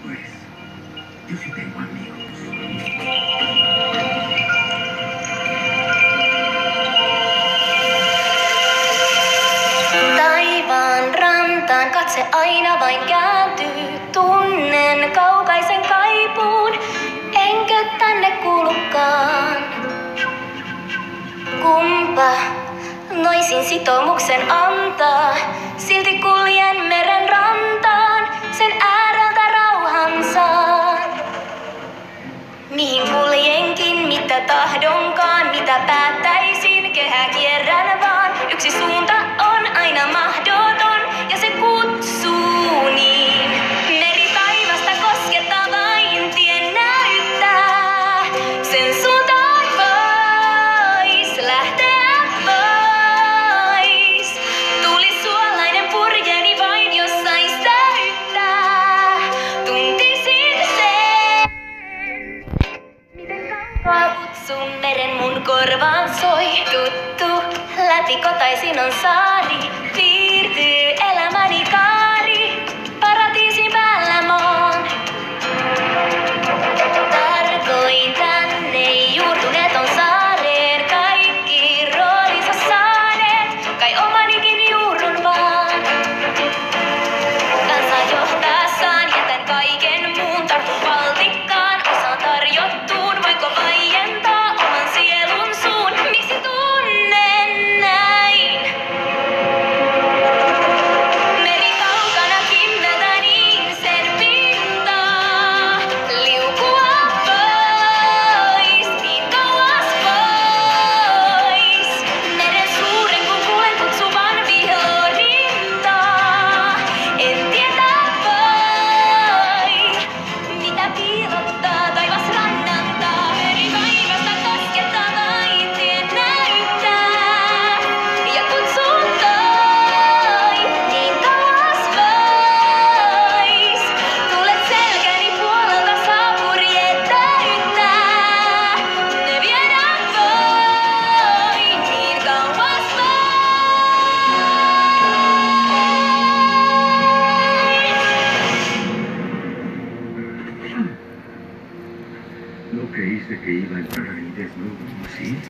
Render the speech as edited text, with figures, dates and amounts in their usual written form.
Pues, yo sí tengo amigos. Taivaan rantaan katse aina vain kääntyy. Tunnen kaukaisen kaipuun, enkö tänne kuulukaan. Kumpa noisin sitoumuksen antaa, silti kuljen meren rantaan, sen ääreltä rauhan saan. Mihin kuljenkin, mitä tahdonkaan, mitä päättäisin, kehää kierrän vaan. Yksi suunta on aina mahdoton ja se kutsuu niin. Meri taivasta koskettaa vain tien näyttää. Sen suuntaan vois lähteä pois. Tuli suolainen purjeeni vain jos sais täyttää. Tuntisin sen. Miten kaukaa kutsun meren mun korvaan soi. Tuttu läpi kotaisin on saari. Piirtyy elämäni kaari. Paratiisin päällä maan. Tarkoin tänne juurtuneet on saareen. Kaikki roolinsa saaneet. Kai omanikin juurrun vaan. Kansa johtaessaan jätän kaiken muun. Tartun valtikkaan, osaan tarjottuun. Voinko vaientaa oman sielun suun? Miksi tunnen näin? Meri kaukanakin näytä niin sen pintaa. Liukua pois, niin kauas pois. Meren suuren kun kuulen kutsuvan vihorintaa. En tietää voi, mitä piilottaa taivas rannantaa. Meri taivasta koskettaa vain tien näyttää. Ja kutsun toi niin kauas pois. Tulet selkäni puolelta saa purjeet täyttää. Ne viedä voi niin kauas Lo que hice que iba a entrar ahí desnudo, ¿sí?